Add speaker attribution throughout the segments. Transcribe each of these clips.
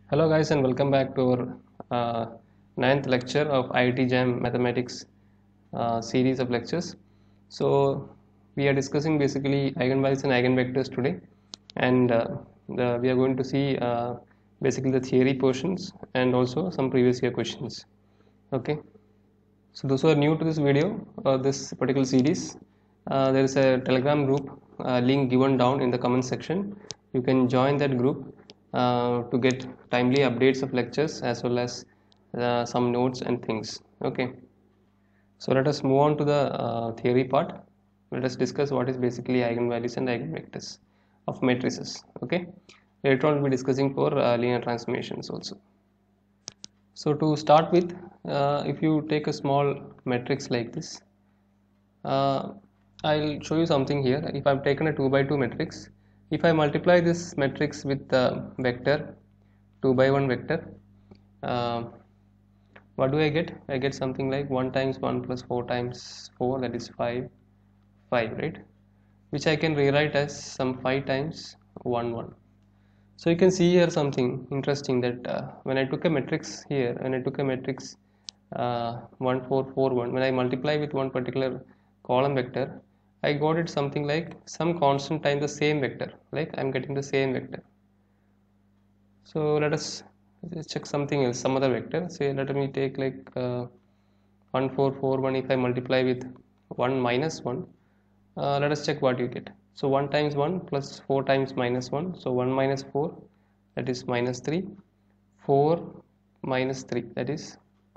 Speaker 1: Hello guys and welcome back to our ninth lecture of IIT JAM Mathematics series of lectures. So we are discussing basically eigenvalues and eigenvectors today, and we are going to see basically the theory portions and also some previous year questions. Okay, so those who are new to this video or this particular series, there is a Telegram group link given down in the comment section. You can join that group to get timely updates of lectures as well as some notes and things. Okay, so let us move on to the theory part. Let us discuss what is basically eigenvalues and eigenvectors of matrices. Okay, later on we'll be discussing for linear transformations also. So to start with, if you take a small matrix like this, uh, I'll show you something here. If I've taken a 2 by 2 matrix, if I multiply this matrix with the vector 2 by 1 vector, uh, what do I get? I get something like 1 times 1 plus 4 times 4, that is 5, 5, right? Which I can rewrite as some 5 times 1, 1. So you can see here something interesting that when I took a matrix here, when I took a matrix 1 4 4 1, when I multiply with one particular column vector, I got it something like some constant times the same vector, like I'm getting the same vector. So let us check something else, some other vector. Say let me take like 1 4 4 1. If I multiply with 1 minus 1, let us check what you get. So 1 times 1 plus 4 times minus 1, so 1 minus 4, that is minus 3, 4 minus 3, that is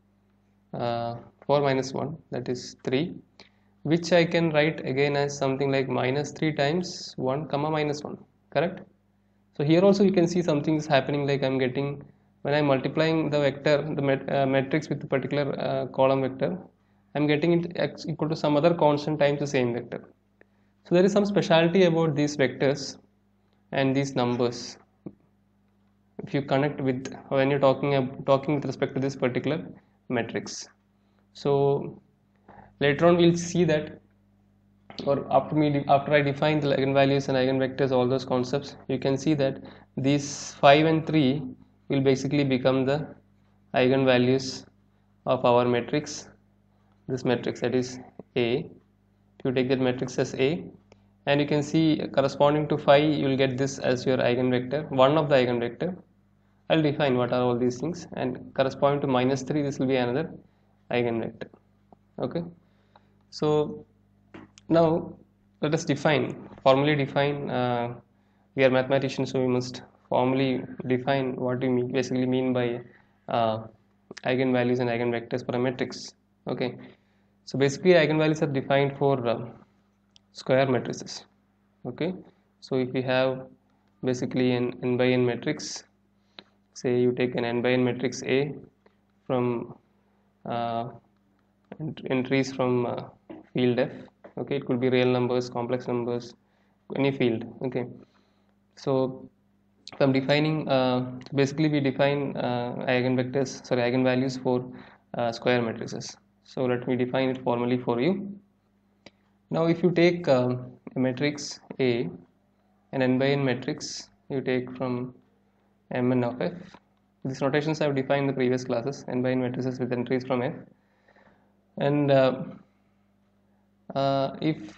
Speaker 1: 4 minus 1, that is 3, which I can write again as something like minus 3 times 1 comma minus 1, correct? So here also you can see something is happening, like I'm getting, when I'm multiplying the vector, the matrix with a particular column vector, I'm getting it x equal to some other constant times the same vector. So there is some specialty about these vectors and these numbers if you connect with when you're talking with respect to this particular matrix. So later on we'll see that, or after I define the eigenvalues and eigenvectors, all those concepts, you can see that these 5 and 3 will basically become the eigenvalues of our matrix, this matrix, that is A. If you take that matrix as A, and you can see corresponding to 5 you will get this as your eigenvector, one of the eigenvector. I'll define what are all these things, and corresponding to minus 3 this will be another eigenvector. Okay, so now let us formally define, we are mathematicians, so we must formally define what we basically mean by uh, eigenvalues and eigenvectors for a matrix. Okay, so basically eigenvalues are defined for square matrices. Okay, so if we have basically an n by n matrix, say you take an n by n matrix A from uh, entries from field F. Okay, it could be real numbers, complex numbers, any field. Okay, so if I'm defining, basically we define eigenvalues for square matrices. So let me define it formally for you. Now if you take a matrix A, an n by n matrix, you take from Mn of F. These notations I have defined in the previous classes, n by n matrices with entries from F. And if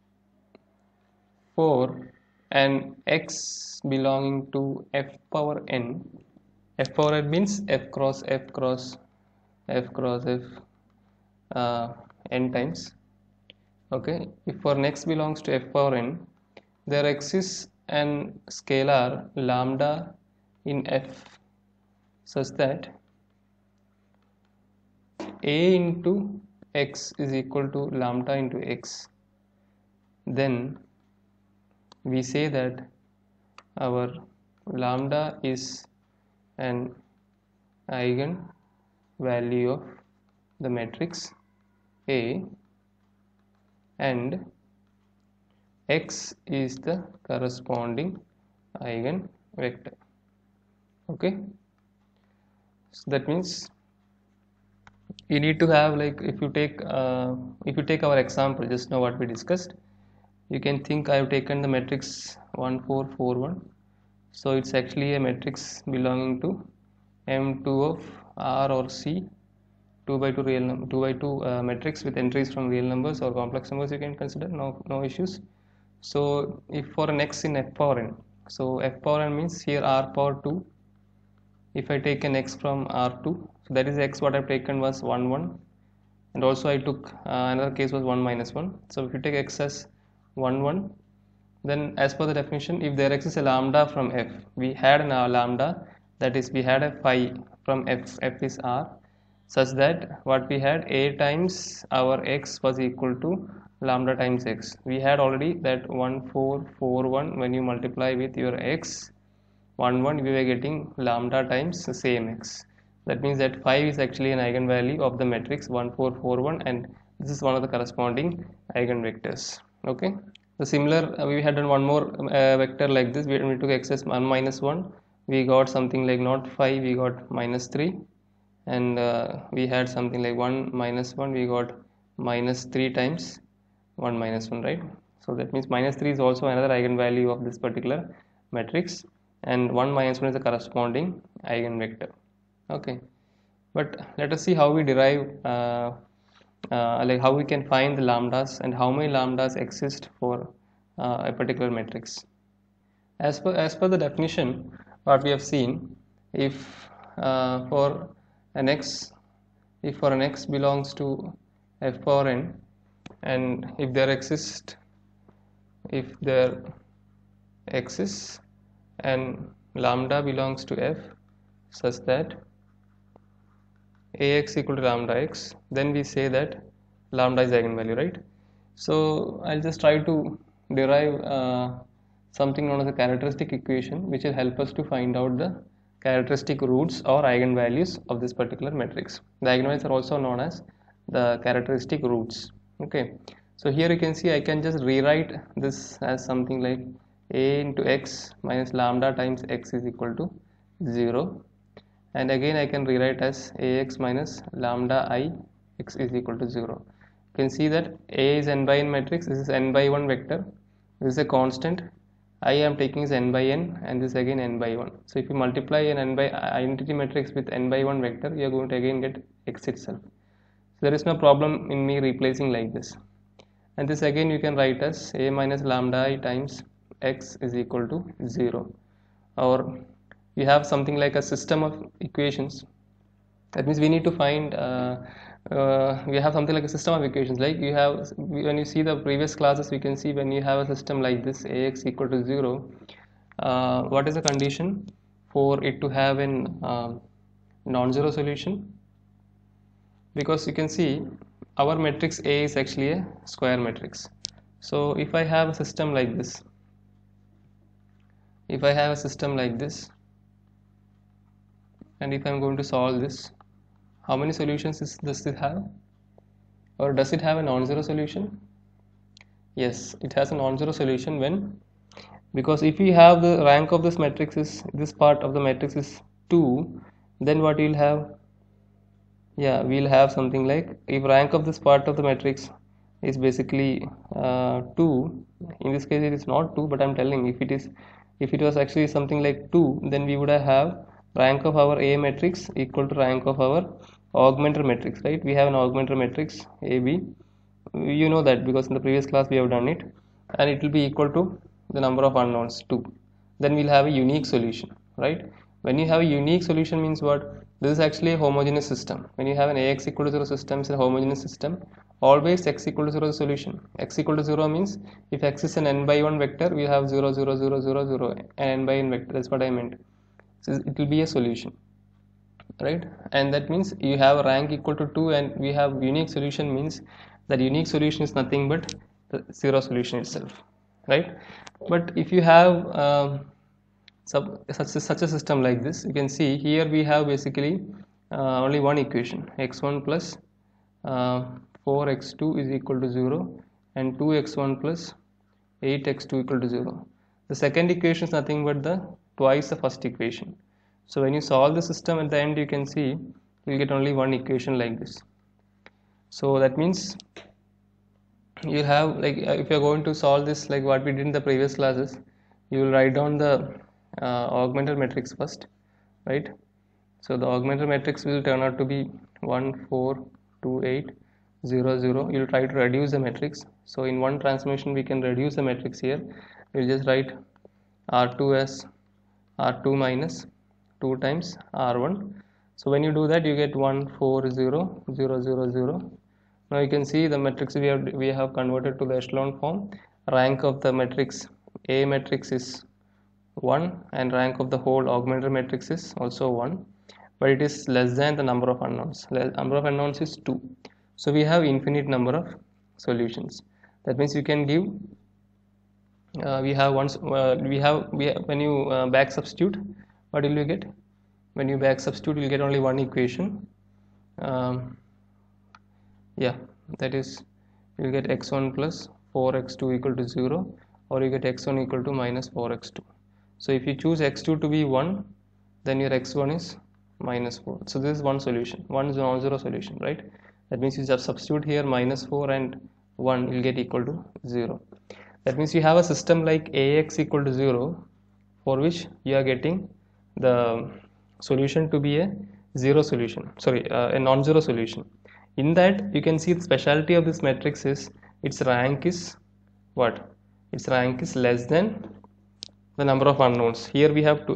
Speaker 1: for an x belonging to f power n, f power n means f cross f cross f cross f n times. Okay, if for an x belongs to f power n, there exists an scalar lambda in f such that a into x is equal to lambda into x, then we say that our lambda is an eigen value of the matrix A and x is the corresponding eigen vector. Okay, so that means you need to have, like, if you take our example just now what we discussed, you can think I have taken the matrix 1 4 4 1, so it's actually a matrix belonging to M2 of R or C, 2 by 2 2 by 2 matrix with entries from real numbers or complex numbers, you can consider, no issues. So if for an x in f power n, so f power n means here r power 2. If I take an x from r2, so that is x what I've taken was 1 1, and also I took another case was 1 minus 1. So if you take x as 1 1, then as per the definition, if there exists a lambda from f, we had a lambda, that is we had a phi from f is r, such that what we had, a times our x was equal to lambda times x. We had already that 1 4 4 1, when you multiply with your x 1 1, we were getting lambda times the same x. That means that 5 is actually an eigenvalue of the matrix 1 4 4 1, and this is one of the corresponding eigenvectors. Okay. The similar, we had done one more vector like this. We took x as 1 minus 1, we got something like not 5, we got minus 3, and we had something like 1 minus 1, we got minus 3 times 1 minus 1, right? So that means minus 3 is also another eigenvalue of this particular matrix, and 1 minus 1 is the corresponding eigenvector. Okay, but let us see how we derive like how we can find the lambdas and how many lambdas exist for a particular matrix. As per the definition what we have seen, if for an x, if for an x belongs to f power n, and if there exists and lambda belongs to f such that ax equal to lambda x, then we say that lambda is eigenvalue, right? So I'll just try to derive something known as a characteristic equation, which will help us to find out the characteristic roots or eigenvalues of this particular matrix. The eigenvalues are also known as the characteristic roots. Okay, so here you can see I can just rewrite this as something like a into x minus lambda times x is equal to 0, and again I can rewrite as ax minus lambda I x is equal to 0. You can see that A is n by n matrix, this is n by 1 vector, this is a constant, I am taking is n by n, and this again n by 1. So if you multiply an n by identity matrix with n by 1 vector, you are going to again get x itself. So there is no problem in me replacing like this, and this again you can write as a minus lambda I times x is equal to 0, or you have something like a system of equations. That means we need to find we have something like a system of equations, like you have, when you see the previous classes, we can see when you have a system like this ax equal to 0, what is the condition for it to have an non-zero solution? Because you can see our matrix A is actually a square matrix. So if I have a system like this, and if I am going to solve this, how many solutions does it have? Or does it have a non-zero solution? Yes, it has a non-zero solution. When? Because if we have the rank of this matrix is, this part of the matrix is 2, then what we'll have? Yeah, we'll have something like, if rank of this part of the matrix is basically 2, in this case it is not 2, but I'm telling, if it was actually something like 2, then we would have rank of our A matrix equal to rank of our augmenter matrix, right? We have an augmenter matrix AB, you know that because in the previous class we have done it, and it will be equal to the number of unknowns 2. Then we'll have a unique solution, right? When you have a unique solution means what? This is actually a homogeneous system. When you have an Ax equal to 0 system, it's a homogeneous system. Always x equal to 0 is a solution. X equal to 0 means if x is an n by 1 vector, we have 0 0 0 0 0 n by n vector. That's what I meant. So it will be a solution, right? And that means you have a rank equal to 2, and we have unique solution means that unique solution is nothing but the 0 solution itself, right? But if you have such a system like this, you can see here we have basically only one equation, x1 plus 4x2 is equal to 0, and 2x1 plus 8x2 equal to 0. The second equation is nothing but the twice the first equation. So when you solve the system at the end, you can see you will get only one equation like this. So that means you have, like, if you are going to solve this like what we did in the previous classes, you will write down the augmented matrix first, right? So the augmented matrix will turn out to be 1 4 2 8 0 0. You'll try to reduce the matrix. So in one transformation we can reduce the matrix here. We'll just write R2 as R2 minus 2 times R1. So when you do that, you get 1 4 0 0 0 0. Now you can see the matrix we have converted to the echelon form. Rank of the matrix A matrix is 1 and rank of the whole augmented matrix is also 1, but it is less than the number of unknowns. Number of unknowns is 2. So we have infinite number of solutions. That means you can give we have when you back substitute, what will you get? When you back substitute, you'll get only one equation. Yeah, that is, you'll get x1 plus 4x2 equal to 0, or you get x1 equal to minus 4x2. So if you choose x2 to be 1, then your x1 is minus 4. So this is one solution, one non-zero solution, right? That means you just substitute here minus 4 and 1 will get equal to 0. That means you have a system like Ax equal to 0, for which you are getting the solution to be a zero solution, a non-zero solution. In that, you can see the specialty of this matrix is its rank is what? Its rank is less than the number of unknowns. Here we have 2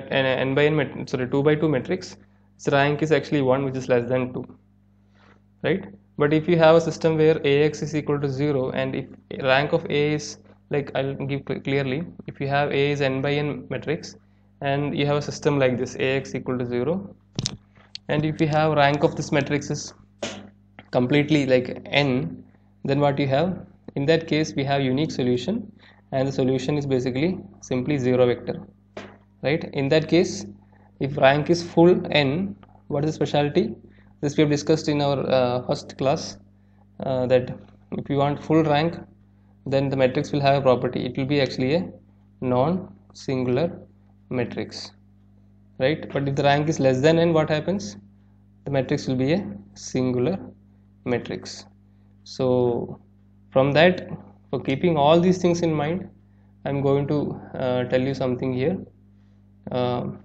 Speaker 1: by 2 matrix. Its rank is actually 1, which is less than 2, right? But if you have a system where Ax is equal to 0, and if rank of A is, like I'll give clearly, if you have A is n by n matrix and you have a system like this, Ax equal to 0, and if you have rank of this matrix is completely like n, then what you have, in that case we have unique solution, and the solution is basically simply 0 vector, right? In that case, if rank is full n, what is the specialty? This we have discussed in our first class, that if you want full rank, then the matrix will have a property, it will be actually a non-singular matrix, right? But if the rank is less than n, what happens? The matrix will be a singular matrix. So from that, for keeping all these things in mind, I'm going to tell you something here. So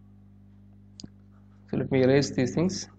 Speaker 1: let me erase these things.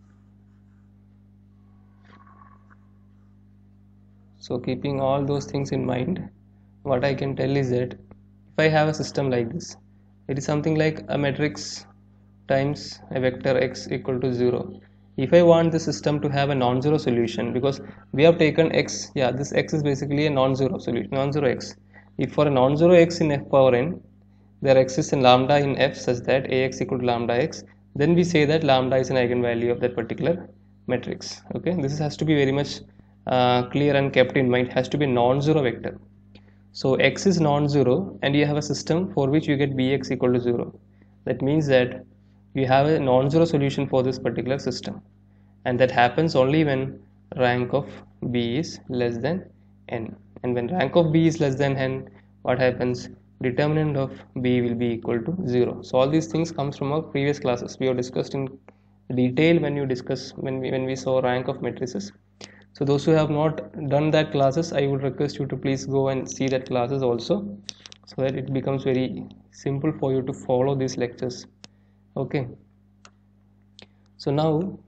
Speaker 1: So keeping all those things in mind, what I can tell is that if I have a system like this, it is something like a matrix times a vector x equal to 0. If I want the system to have a non-zero solution, because we have taken x, yeah, this x is basically a non-zero solution, non-zero x. If for a non-zero x in f power n, there exists a lambda in f such that ax equal to lambda x, then we say that lambda is an eigenvalue of that particular matrix. Okay, this has to be very much clear and kept in mind. It has to be a non-zero vector. So x is non-zero and you have a system for which you get bx equal to 0. That means that you have a non-zero solution for this particular system, and that happens only when rank of b is less than n. And when rank of b is less than n, what happens? Determinant of b will be equal to 0. So all these things comes from our previous classes. We have discussed in detail when we saw rank of matrices. So those who have not done that classes, I would request you to please go and see that classes also, so that it becomes very simple for you to follow these lectures. Okay. So now,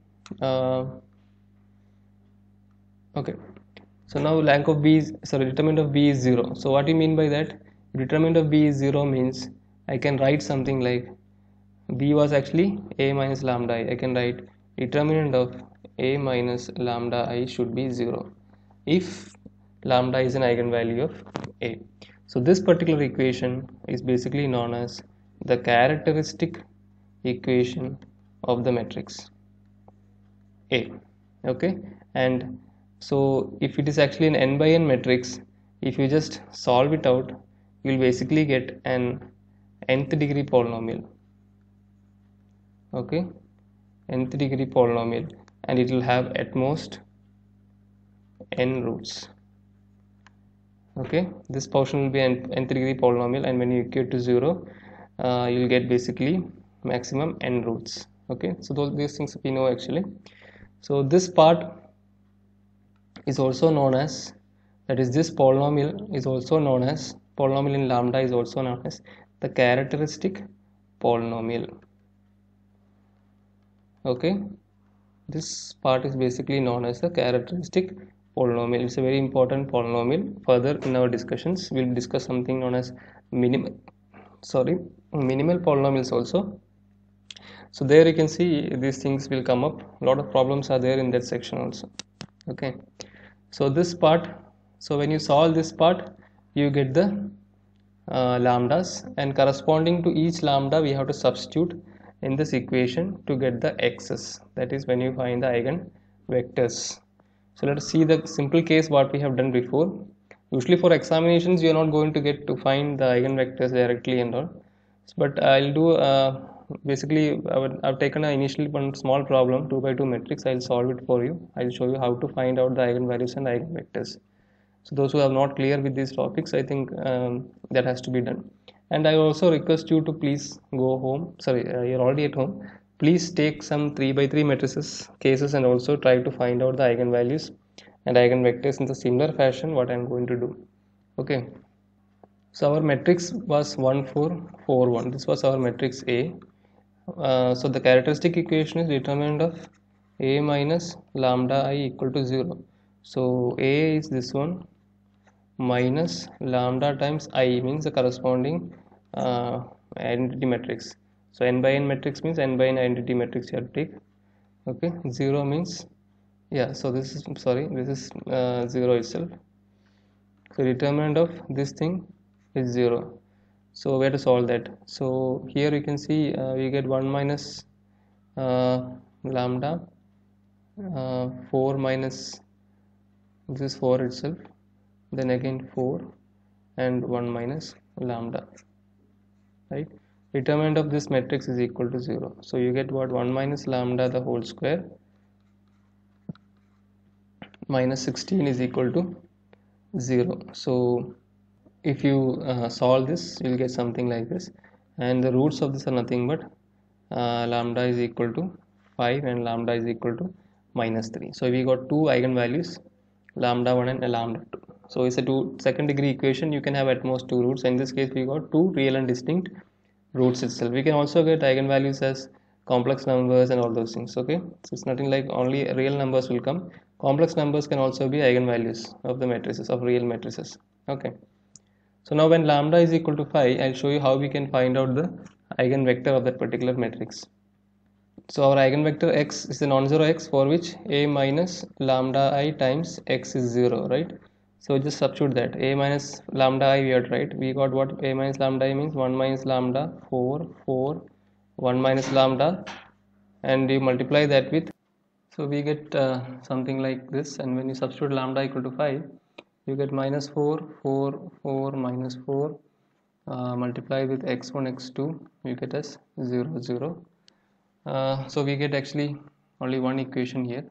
Speaker 1: okay. So now rank of b is, determinant of b is 0. So what do you mean by that? Determinant of b is 0 means I can write something like b was actually a minus lambda I. I can write determinant of a minus lambda I should be 0 if lambda is an eigenvalue of a. So this particular equation is basically known as the characteristic equation of the matrix A. Okay, and so if it is actually an n by n matrix, if you just solve it out, you will basically get an nth degree polynomial. Okay, nth degree polynomial, and it will have at most n roots. Okay, this portion will be an nth degree polynomial, and when you equate to 0, you will get basically maximum n roots. Okay, so these things we know actually. So this part is also known as, that is, this polynomial is also known as, polynomial in lambda is also known as the characteristic polynomial. Okay, this part is basically known as the characteristic polynomial. It's a very important polynomial. Further in our discussions we'll discuss something known as minimal minimal polynomials also. So there you can see these things will come up. A lot of problems are there in that section also. Okay, so this part, so when you solve this part you get the lambdas, and corresponding to each lambda we have to substitute in this equation to get the x's, that is when you find the eigen vectors. So let us see the simple case what we have done before. Usually for examinations you are not going to get to find the eigenvectors directly and all, but I'll do basically I've taken a initially one small problem 2 by 2 matrix. I'll solve it for you. I'll show you how to find out the eigenvalues and eigenvectors. So those who are not clear with these topics, I think that has to be done. And I also request you to please go home, sorry, you're already at home, please take some 3 by 3 matrices cases and also try to find out the eigenvalues and eigenvectors in the similar fashion what I'm going to do. Okay, so our matrix was 1 4 4 1. This was our matrix A. So the characteristic equation is determinant of A minus lambda I equal to 0. So A is this one minus lambda times I means the corresponding identity matrix. So n by n matrix means n by n identity matrix you have to take. Okay, 0 means, yeah, so this is, sorry, this is 0 itself. So determinant of this thing is 0. So we have to solve that. So here you can see we get 1 minus lambda 4 minus, this is 4 itself, then again 4 and 1 minus lambda, right? Determinant of this matrix is equal to 0. So you get what, 1 minus lambda the whole square minus 16 is equal to 0. So if you solve this you'll get something like this, and the roots of this are nothing but lambda is equal to 5 and lambda is equal to minus 3. So we got two eigenvalues, lambda 1 and lambda 2. So it's a second degree equation. You can have at most two roots. In this case we got two real and distinct roots itself. We can also get eigenvalues as complex numbers and all those things. Okay, so it's nothing like only real numbers will come. Complex numbers can also be eigenvalues of the matrices, of real matrices. Okay, so now when lambda is equal to 5, I'll show you how we can find out the eigenvector of that particular matrix. So our eigenvector x is the non-zero x for which a minus lambda I times x is 0, right? So just substitute that. A minus lambda I we had, right? We got what a minus lambda I means 1 minus lambda 4 4 1 minus lambda, and you multiply that with, so we get something like this, and when you substitute lambda equal to 5 you get minus 4 4 4 minus 4 multiply with x1 x2 you get as 0 0. So we get actually only one equation here,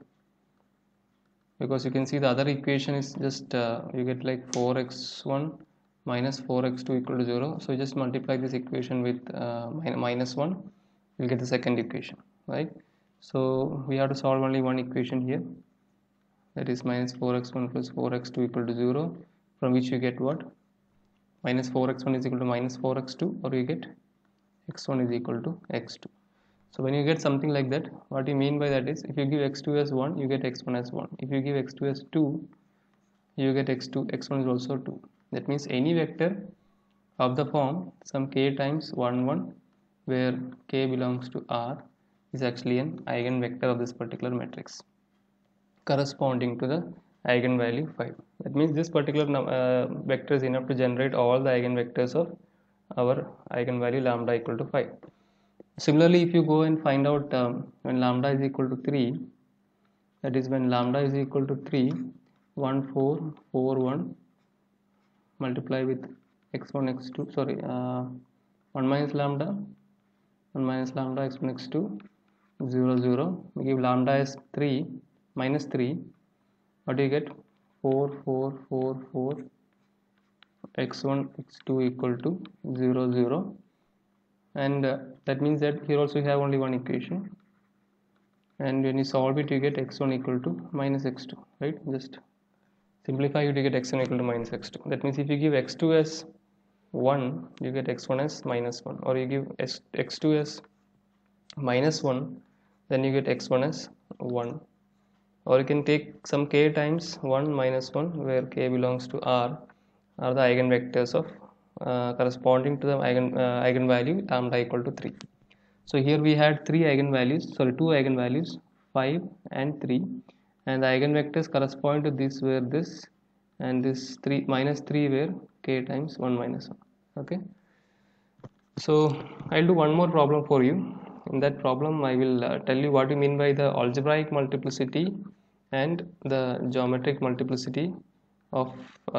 Speaker 1: because you can see the other equation is just you get like 4x1 minus 4x2 equal to 0. So you just multiply this equation with minus 1, you'll get the second equation, right? So we have to solve only one equation here, that is minus 4x1 plus 4x2 equal to 0, from which you get what, minus 4x1 is equal to minus 4x2, or you get x1 is equal to x2. So when you get something like that, what you mean by that is, if you give x2 as 1 you get x1 as 1, if you give x2 as 2 you get x1 is also 2. That means any vector of the form some k times 1 1 where k belongs to R is actually an eigenvector of this particular matrix corresponding to the eigenvalue 5. That means this particular vector is enough to generate all the eigenvectors of our eigenvalue lambda equal to 5. Similarly, if you go and find out when lambda is equal to 3, that is when lambda is equal to 3 1 4 4 1 multiply with x1 x2, sorry 1 minus lambda x1 x2 0 0, we give lambda as 3 minus 3, what do you get, 4 4 4 4 x1 x2 equal to 0 0, and that means that here also you have only one equation, and when you solve it you get x1 equal to minus x2, right? Just simplify it, you get x1 equal to minus x2. That means if you give x2 as 1 you get x1 as minus 1, or you give x2 as minus 1 then you get x1 as 1, or you can take some k times 1 minus 1, where k belongs to R are the eigenvectors of corresponding to the eigenvalue lambda equal to 3. So here we had two eigenvalues 5 and 3, and the eigenvectors corresponding to this were this, and this 3 minus 3 were k times 1 minus 1. Okay, so I'll do one more problem for you. In that problem I will tell you what you mean by the algebraic multiplicity and the geometric multiplicity of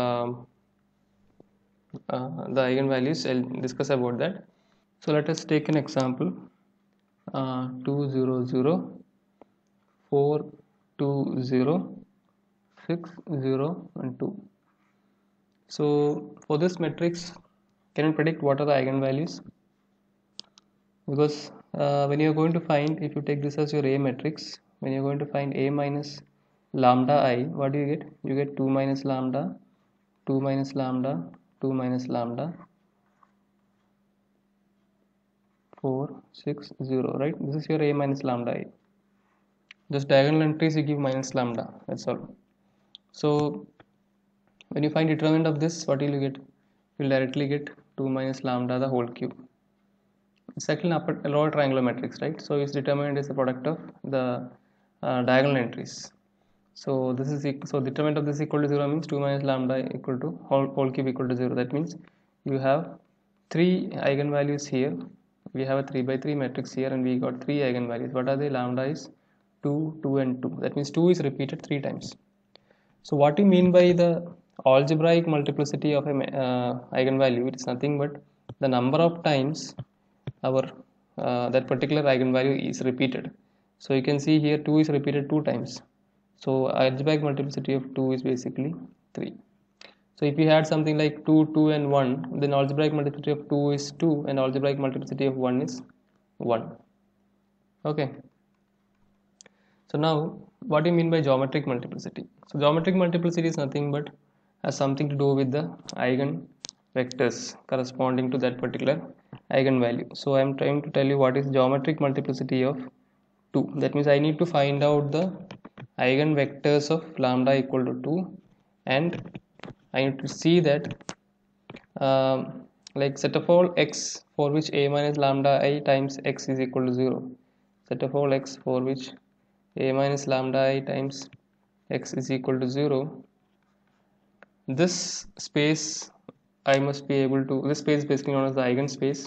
Speaker 1: the eigenvalues. I'll discuss about that. So let us take an example, 2 0 0 4 2 0 6 0 and 2. So for this matrix, can you predict what are the eigenvalues? Because when you are going to find, if you take this as your A matrix, when you are going to find A minus lambda I, what do you get? You get 2 minus lambda, 2 minus lambda, 2 minus lambda, 4 6 0, right? This is your A minus lambda I. Just diagonal entries you give minus lambda, that's all. So when you find determinant of this, what will you get? You will directly get 2 minus lambda the whole cube. It's actually a lower triangular matrix, right? So its determinant is the product of the diagonal entries. So this is so determinant of this equal to 0 means 2 minus lambda equal to whole cube equal to 0. That means you have 3 eigenvalues here. We have a 3 by 3 matrix here, and we got 3 eigenvalues. What are they? Lambda is 2, 2 and 2. That means 2 is repeated 3 times. So what you mean by the algebraic multiplicity of a eigenvalue? It is nothing but the number of times our that particular eigenvalue is repeated. So you can see here 2 is repeated 2 times. So algebraic multiplicity of 2 is basically 3. So if you had something like 2, 2 and 1, then algebraic multiplicity of 2 is 2 and algebraic multiplicity of 1 is 1. Okay. So now what do you mean by geometric multiplicity? So geometric multiplicity is nothing but has something to do with the eigenvectors corresponding to that particular eigenvalue. So I am trying to tell you what is geometric multiplicity of 2. That means I need to find out the eigenvectors of lambda equal to 2, and I need to see that like set of all x for which a minus lambda I times x is equal to 0. Set of all x for which a minus lambda I times x is equal to 0. This space I must be able to, this space is basically known as the eigenspace.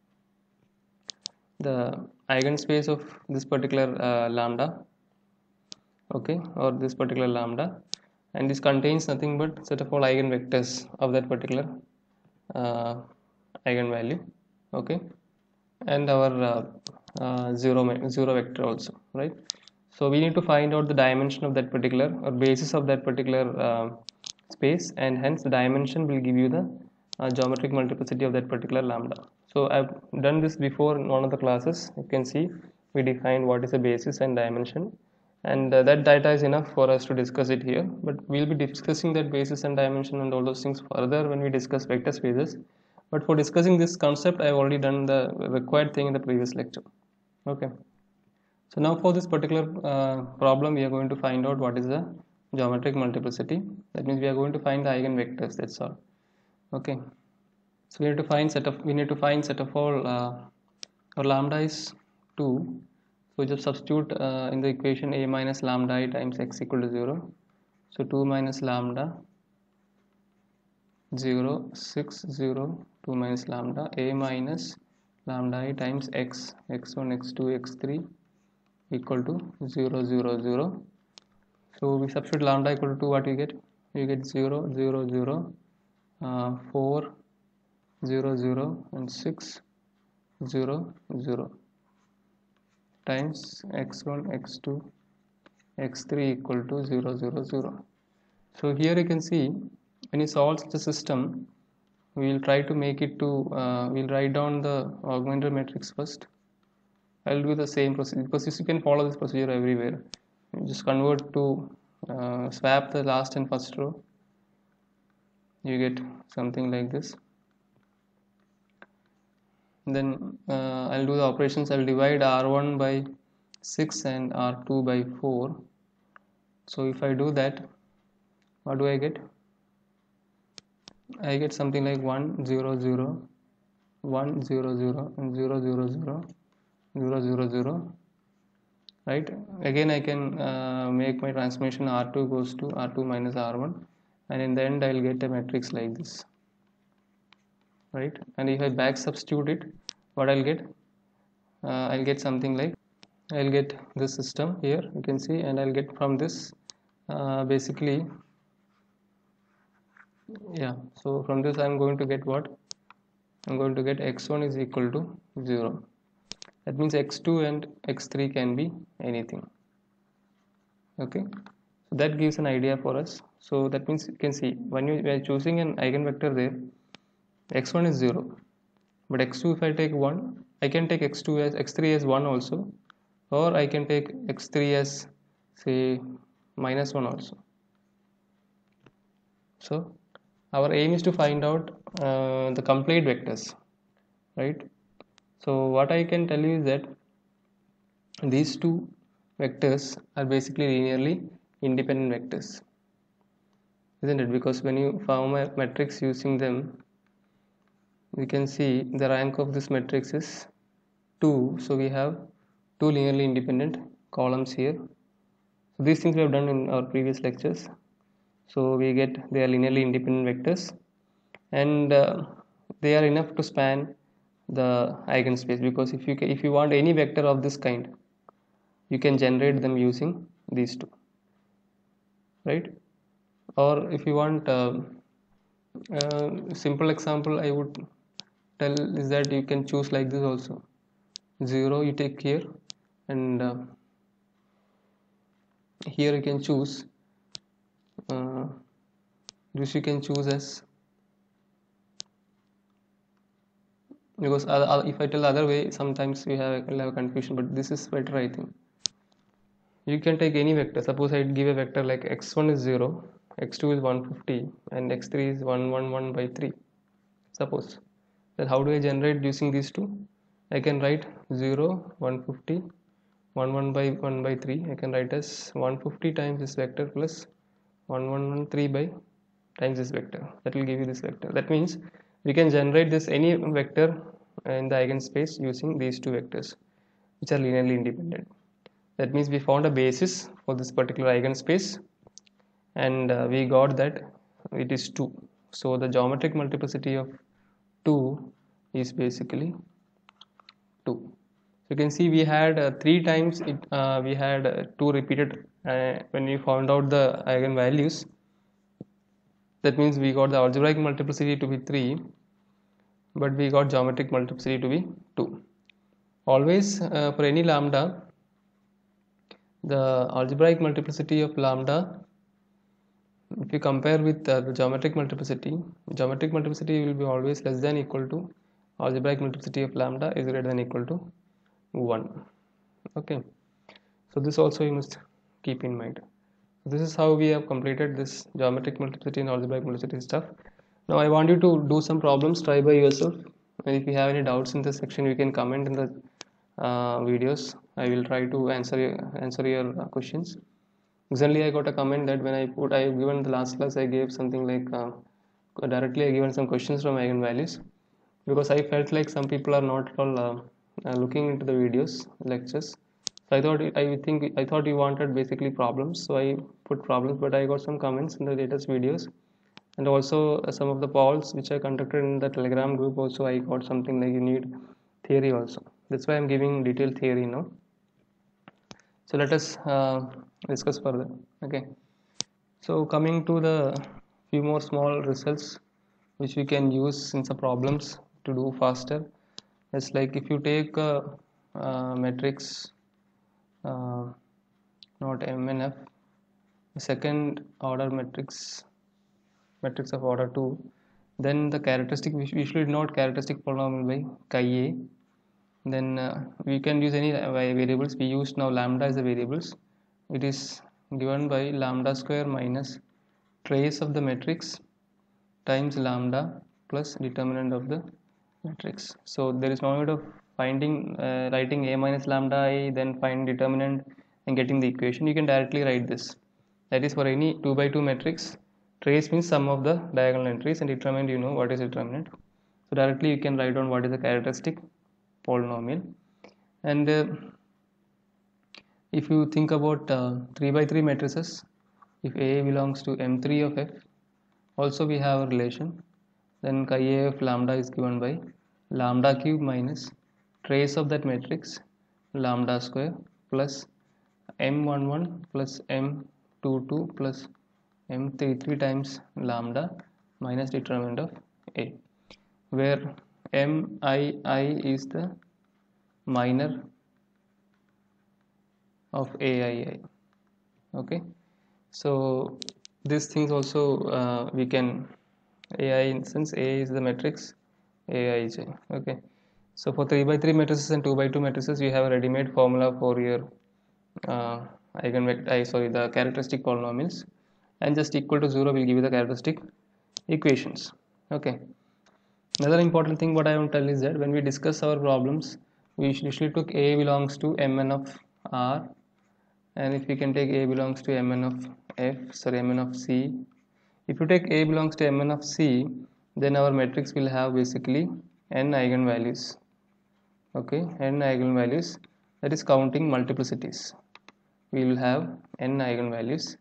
Speaker 1: The eigenspace of this particular lambda, okay, or this particular lambda, and this contains nothing but set of all eigenvectors of that particular eigenvalue, okay, and our zero vector also, right? So we need to find out the dimension of that particular, or basis of that particular space, and hence the dimension will give you the geometric multiplicity of that particular lambda. So I've done this before in one of the classes. You can see we defined what is a basis and dimension, and that data is enough for us to discuss it here, but we'll be discussing that basis and dimension and all those things further when we discuss vector spaces. But for discussing this concept, I've already done the required thing in the previous lecture. Okay, so now for this particular problem, we are going to find out what is the geometric multiplicity. That means we are going to find the eigenvectors, that's all. Okay, so we need to find set of all our lambda is 2. So just substitute in the equation a minus lambda I times x equal to 0. So 2 minus lambda 0 6 0 2 minus lambda a minus lambda I times x x1 x2 x3 equal to 0 0 0. So we substitute lambda equal to 2, what you get? You get 0 0 0 4 0 0 and 6 0 0 times x1 x2 x3 equal to 0 0 0. So here you can see when you solve such a system, we will try to make it to we'll write down the augmented matrix first. I'll do the same procedure because you can follow this procedure everywhere. You just convert to swap the last and first row, you get something like this. Then I'll do the operations. I'll divide r1 by 6 and R2 by 4. So if I do that, what do I get? I get something like 1 0 0 1 0 0 and 0 0 0 0 0 0, right? Again I can make my transformation R2 goes to R2 minus R1, and in the end I'll get a matrix like this, right? And if I back substitute it, what I'll get? I'll get something like, I'll get this system here, you can see, and I'll get from this basically, yeah, so from this I'm going to get what? I'm going to get x1 is equal to 0. That means x2 and x3 can be anything. Okay, so that gives an idea for us. So that means you can see when you are choosing an eigenvector there, x1 is 0, but x2 if I take 1, I can take x2 as x3 as 1 also, or I can take x3 as say minus 1 also. So our aim is to find out the complete vectors, right? So what I can tell you is that these two vectors are basically linearly independent vectors, isn't it? Because when you form a matrix using them, we can see the rank of this matrix is 2, so we have two linearly independent columns here. So these things we have done in our previous lectures. So we get they are linearly independent vectors, and they are enough to span the eigenspace, because if you want any vector of this kind, you can generate them using these two, right? Or if you want simple example I would tell is that you can choose like this also. 0 you take here, and here you can choose this you can choose as, because if I tell other way sometimes we will have confusion, but this is better I think. You can take any vector. Suppose I give a vector like x1 is 0, x2 is 150, and x3 is 111 by 3. Suppose. Then how do I generate using these two? I can write 0, 150, 11 by 1 by 3. I can write as 150 times this vector plus 1113 by times this vector. That will give you this vector. That means we can generate this any vector in the eigenspace using these two vectors, which are linearly independent. That means we found a basis for this particular eigenspace, and we got that it is 2. So the geometric multiplicity of 2 is basically 2. So you can see we had 3 times it, we had 2 repeated when we found out the eigenvalues. That means we got the algebraic multiplicity to be 3, but we got geometric multiplicity to be 2. Always for any lambda, the algebraic multiplicity of lambda, if you compare with the geometric multiplicity will be always less than equal to algebraic multiplicity of lambda is greater than equal to 1. Okay, so this also you must keep in mind. This is how we have completed this geometric multiplicity and algebraic multiplicity stuff. Now I want you to do some problems, try by yourself, and if you have any doubts in this section you can comment in the videos. I will try to answer your questions. Recently I got a comment that when I given the last class I gave something like directly I given some questions from eigenvalues, because I felt like some people are not at all looking into the videos lectures. So I thought you wanted basically problems, so I put problems, but I got some comments in the latest videos, and also some of the polls which I conducted in the Telegram group also I got something like you need theory also. That's why I'm giving detailed theory now. So let us discuss further. Okay, so coming to the few more small results which we can use in some problems to do faster. It's like if you take a matrix not M and F, second order matrix of order 2, then the characteristic we should denote characteristic polynomial by chi a. Then we can use any variables. We use now lambda as the variables. It is given by lambda square minus trace of the matrix times lambda plus determinant of the matrix. So there is no need of writing a minus lambda I, then find determinant and getting the equation, you can directly write this. That is, for any 2 by 2 matrix, trace means sum of the diagonal entries, and determinant, you know what is determinant. So directly you can write down what is the characteristic polynomial. And if you think about 3 by 3 matrices, if A belongs to M3 of F, also we have a relation. Then chi A of lambda is given by lambda cube minus trace of that matrix lambda square plus M11 plus M22 plus M33 times lambda minus determinant of A, where Mii is the minor of Aii. Okay, so these things also we can Ai, since A is the matrix Aij. Okay, so for 3 by 3 matrices and 2 by 2 matrices, we have a ready-made formula for your the characteristic polynomials, and just equal to 0 will give you the characteristic equations. Okay, another important thing what I want to tell is that when we discuss our problems, we usually took A belongs to Mn of R, and if we can take A belongs to Mn of Mn of C. If you take A belongs to Mn of C, then our matrix will have basically n eigenvalues. Okay, n eigenvalues, that is counting multiplicities. We will have n eigenvalues.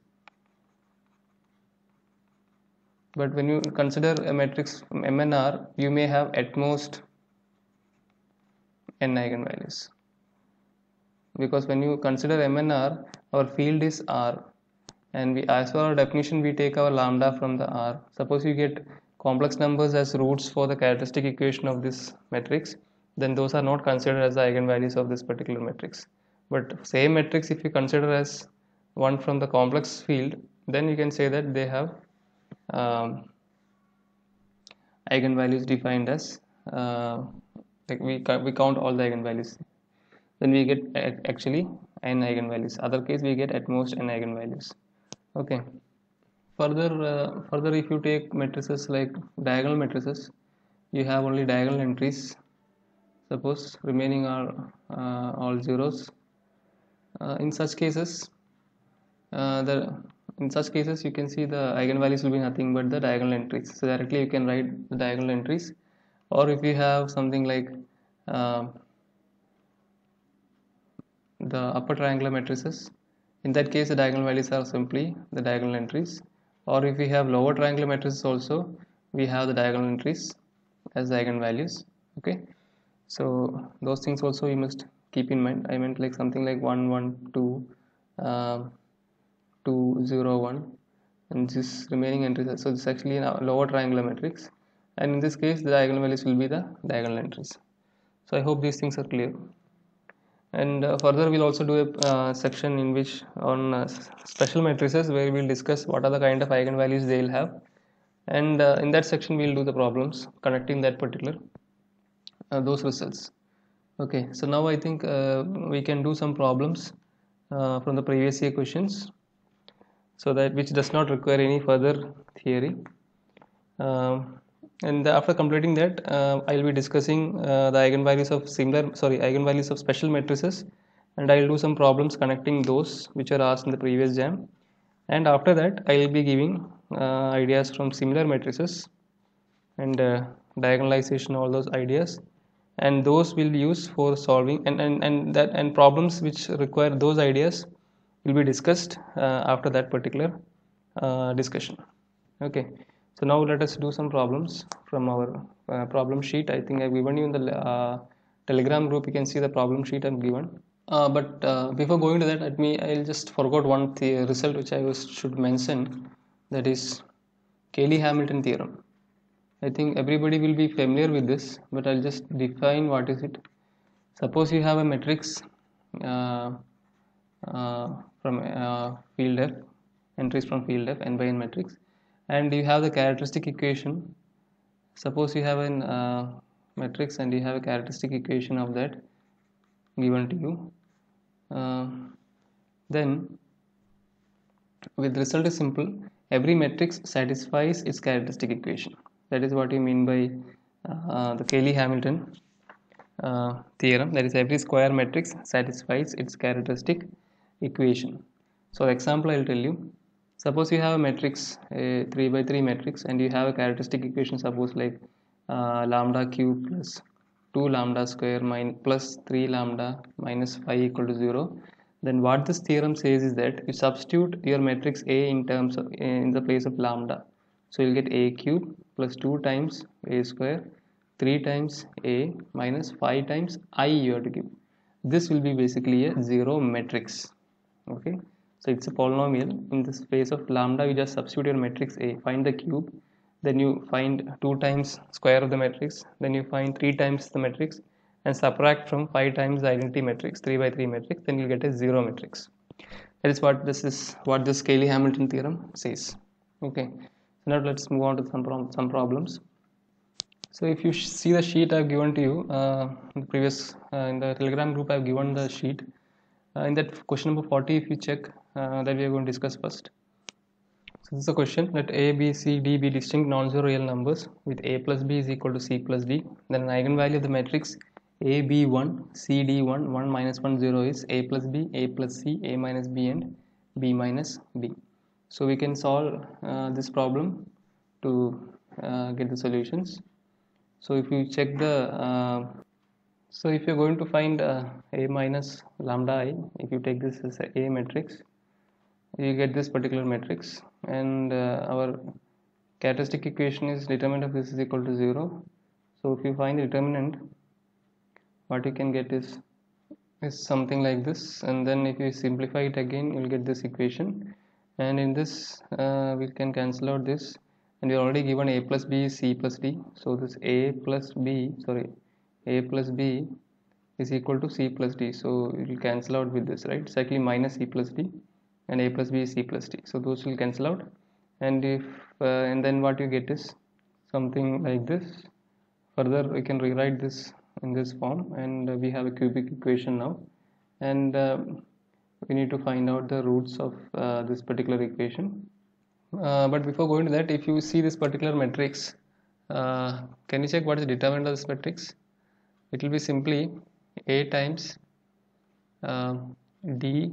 Speaker 1: But when you consider a matrix MnR, you may have at most n eigenvalues, because when you consider MnR, our field is R, and as per our definition, we take our lambda from the R. Suppose you get complex numbers as roots for the characteristic equation of this matrix, then those are not considered as the eigenvalues of this particular matrix. But same matrix, if you consider as one from the complex field, then you can say that they have eigenvalues defined as like we count all the eigenvalues, then we get actually n eigenvalues. Other case we get at most n eigenvalues. Okay, further if you take matrices like diagonal matrices, you have only diagonal entries. Suppose remaining are all zeros. In such cases you can see the eigenvalues will be nothing but the diagonal entries. So directly you can write the diagonal entries. Or if you have something like the upper triangular matrices, in that case the diagonal values are simply the diagonal entries. Or if we have lower triangular matrices also, we have the diagonal entries as the eigenvalues. Okay, so those things also you must keep in mind. I meant like something like 1 1 2 2 0 1, and this remaining entries, so this is actually a lower triangular matrix, and in this case the diagonal values will be the diagonal entries. So I hope these things are clear. And further we'll also do a section in which on special matrices, where we'll discuss what are the kind of eigenvalues they'll have, and in that section we'll do the problems connecting that particular those results. Okay, so now I think we can do some problems from the previous year questions, so that which does not require any further theory. And after completing that, I'll be discussing the eigenvalues of special matrices, and I'll do some problems connecting those which are asked in the previous jam. And after that, I'll be giving ideas from similar matrices and diagonalization, all those ideas, and those will use for solving, and problems which require those ideas will be discussed after that particular discussion. Okay, so now let us do some problems from our problem sheet. I think I've given you in the Telegram group. You can see the problem sheet I've given. But before going to that, I'll just forgot one result which I should mention, that is Cayley-Hamilton theorem. I think everybody will be familiar with this, but I'll just define what is it. Suppose you have a matrix from field F, entries from field F, n by n matrix, and you have the characteristic equation. Suppose you have a matrix and you have a characteristic equation of that given to you. Then with result is simple, every matrix satisfies its characteristic equation. That is what you mean by the Cayley-Hamilton theorem, that is every square matrix satisfies its characteristic equation. So example I will tell you. Suppose you have a matrix, a 3 by 3 matrix, and you have a characteristic equation, suppose like lambda cube plus 2 lambda square plus 3 lambda minus 5 equal to 0. Then what this theorem says is that you substitute your matrix A in terms of in the place of lambda. So you'll get A cube plus 2 times A square, 3 times A minus 5 times I you have to give. This will be basically a zero matrix. Okay, so it's a polynomial. In the space of lambda, you just substitute your matrix A, find the cube, then you find 2 times square of the matrix, then you find 3 times the matrix, and subtract from 5 times the identity matrix, 3 by 3 matrix, then you'll get a zero matrix. That is what this Cayley-Hamilton theorem says. Okay, so now let's move on to some problems. So if you see the sheet I've given to you in the Telegram group, I've given the sheet. In that question number 40, if you check, that we are going to discuss first. So this is a question: let A, B, C, D be distinct non-zero real numbers with A plus B is equal to C plus D. Then an eigenvalue of the matrix A, B, 1, C, D, 1, 1 minus 1, 0 is A plus B, A plus C, A minus B, and B minus B. So we can solve this problem to get the solutions. So if you check so if you're going to find A minus lambda I, if you take this as A matrix, you get this particular matrix, and our characteristic equation is determinant of this is equal to 0. So if you find the determinant, what you can get is something like this, and then if you simplify it again, you will get this equation, and in this we can cancel out this, and we are already given A plus B is C plus D. So this A plus B is equal to C plus D, so it will cancel out with this, right? It's actually minus C plus D, and A plus B is C plus D, so those will cancel out, and if and then what you get is something like this. Further we can rewrite this in this form, and we have a cubic equation now, and we need to find out the roots of this particular equation. But before going to that, if you see this particular matrix, can you check what is the determinant of this matrix? It will be simply A times D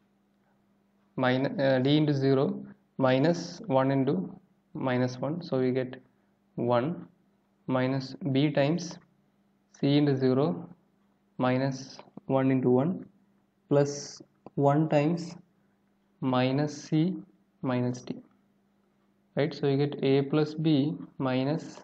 Speaker 1: into 0 minus 1 into minus 1, so we get 1, minus B times C into 0 minus 1 into 1 plus 1 times minus C minus D, right? So you get A plus B minus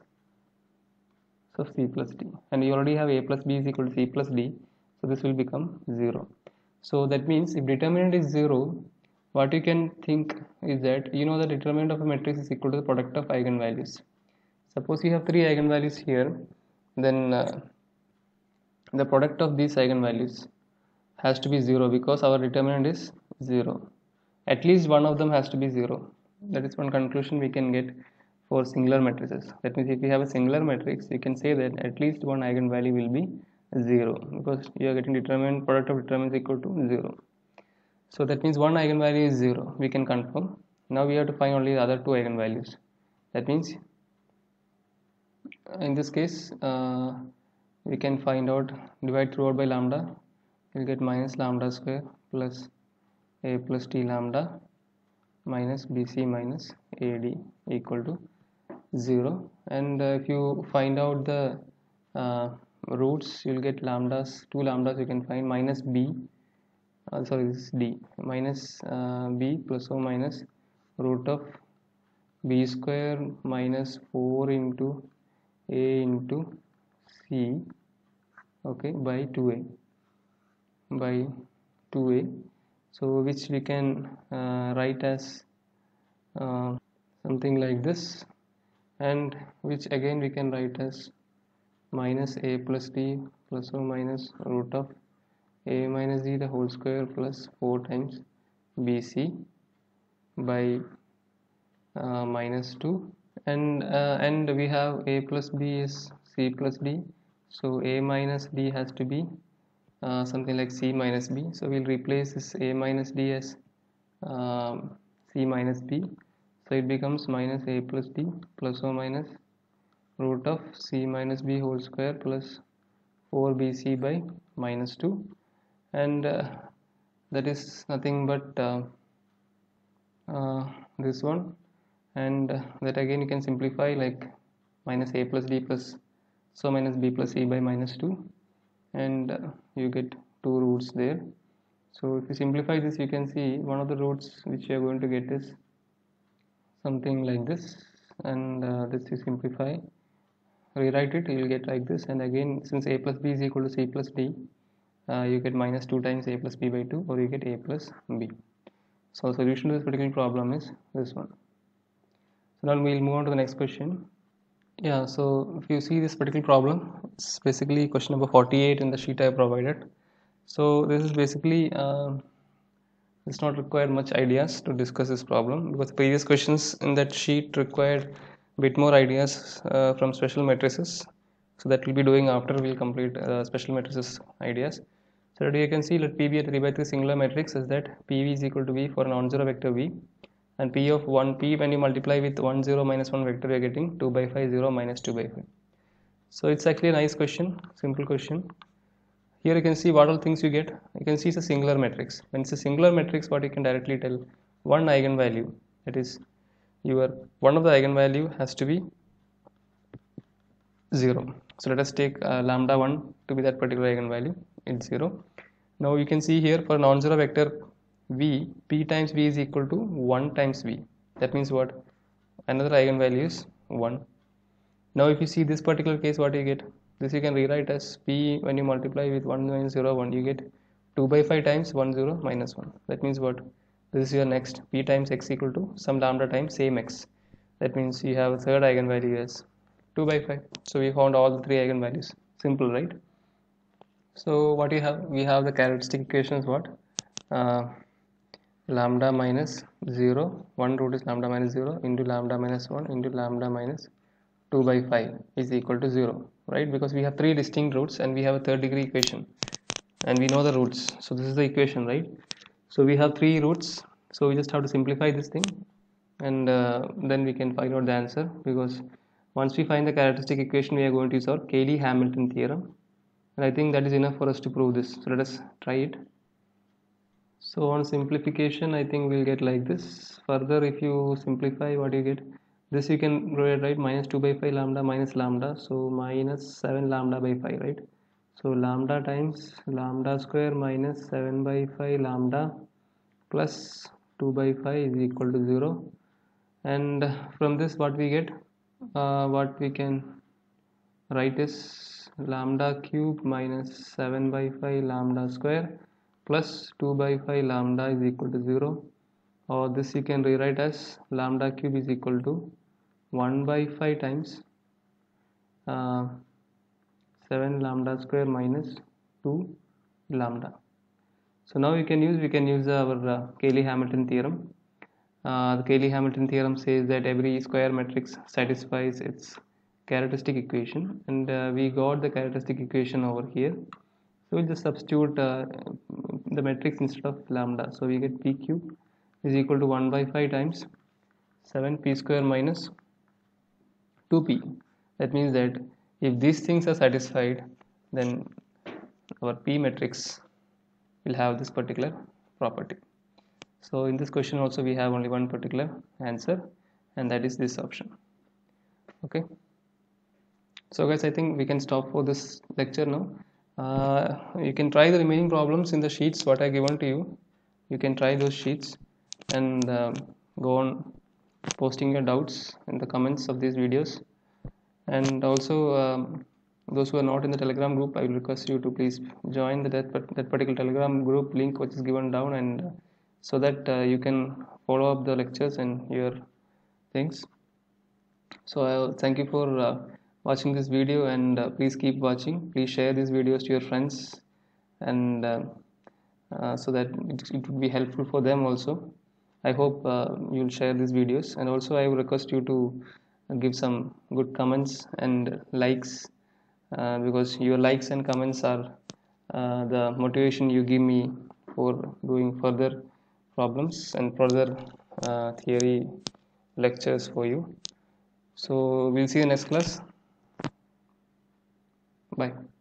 Speaker 1: C plus D, and you already have A plus B is equal to C plus D, so this will become 0. So that means if determinant is 0, what you can think is that you know the determinant of a matrix is equal to the product of eigenvalues. Suppose you have 3 eigenvalues here, then the product of these eigenvalues has to be 0, because our determinant is 0. At least one of them has to be 0. That is one conclusion we can get for singular matrices. That means if you have a singular matrix, you can say that at least one eigenvalue will be 0, because you are getting determinant product of determinants equal to 0. So that means one eigenvalue is 0, we can confirm. Now we have to find only the other 2 eigenvalues. That means in this case we can find out, divide throughout by lambda, we'll get minus lambda square plus A plus T lambda minus BC minus AD equal to 0. And if you find out the roots, you'll get lambdas, 2 lambdas you can find, minus B, this is D, minus B plus or minus root of B square minus 4 into A into C, okay, by 2A, so which we can write as something like this, and which again we can write as minus A plus D plus or minus root of A minus D the whole square plus 4 times BC by minus 2, and we have A plus B is C plus D, so A minus D has to be something like C minus B, so we'll replace this A minus D as C minus B, so it becomes minus A plus D plus or minus root of C minus B whole square plus 4bc by minus 2, and that is nothing but this one, and that again you can simplify like minus a plus d plus so minus b plus c by minus 2, and you get two roots there. So if you simplify this, you can see one of the roots which you are going to get is something like this, and this you simplify, rewrite it, you will get like this. And again, since a plus b is equal to c plus d, you get minus 2 times a plus b by 2, or you get a plus b. So solution to this particular problem is this one. So now we'll move on to the next question. Yeah, so if you see this particular problem, it's basically question number 48 in the sheet I have provided. So this is basically it's not required much ideas to discuss this problem, because previous questions in that sheet required a bit more ideas from special matrices. So that we'll be doing after we'll complete special matrices ideas. So today you can see, let P be a 3 by 3 singular matrix such that PV is equal to V for a non-zero vector V, and P of 1P, when you multiply with 1 0 minus 1 vector, you are getting 2 by 5 0 minus 2 by 5. So it's actually a nice question, simple question. Here you can see what all things you get. You can see it's a singular matrix. When it's a singular matrix, what you can directly tell, one eigenvalue, that is one of the eigenvalue has to be 0. So let us take lambda 1 to be that particular eigenvalue, it's 0. Now you can see here for non-zero vector V, P times V is equal to 1 times V. That means what? Another eigenvalue is 1. Now if you see this particular case, what you get? This you can rewrite as P, when you multiply with 1 minus 0 1, you get 2 by 5 times 1 0 minus 1. That means what? This is your next P times x equal to some lambda times same x. That means you have a third eigenvalue as 2 by 5. So we found all the three eigenvalues. Simple, right? So what you have? We have the characteristic equations, what? Lambda minus 0, one root is lambda minus 0 into lambda minus 1 into lambda minus 2 by 5 is equal to 0, right? Because we have three distinct roots and we have a third degree equation and we know the roots. So this is the equation, right? So we have three roots, so we just have to simplify this thing, and then we can find out the answer, because once we find the characteristic equation, we are going to use our Cayley-Hamilton theorem, and I think that is enough for us to prove this. So let us try it. So on simplification, I think we'll get like this. Further, if you simplify, what you get? This you can write minus 2 by 5 lambda minus lambda, so minus 7 lambda by 5, right? So lambda times lambda square minus 7 by 5 lambda plus 2 by 5 is equal to 0. And from this, what we get? What we can write is lambda cube minus 7 by 5 lambda square plus 2 by 5 lambda is equal to 0, or this you can rewrite as lambda cube is equal to 1 by 5 times 7 lambda square minus 2 lambda. So now we can use our Cayley-Hamilton theorem. The Cayley-Hamilton theorem says that every square matrix satisfies its characteristic equation, and we got the characteristic equation over here. So we'll just substitute the matrix instead of lambda. So we get P cube is equal to 1 by 5 times 7p square minus 2p. That means that if these things are satisfied, then our P matrix will have this particular property. So in this question also we have only one particular answer, and that is this option. Okay. So guys, I think we can stop for this lecture now. You can try the remaining problems in the sheets what I given to you. You can try those sheets and go on posting your doubts in the comments of these videos. And also those who are not in the Telegram group, I will request you to please join that particular Telegram group link which is given down, and so that you can follow up the lectures and your things. So I thank you for watching this video, and please keep watching. Please share these videos to your friends, and so that it would be helpful for them also. I hope you'll share these videos, and also I will request you to give some good comments and likes, because your likes and comments are the motivation you give me for doing further problems and further theory lectures for you. So we'll see you next class. Bye.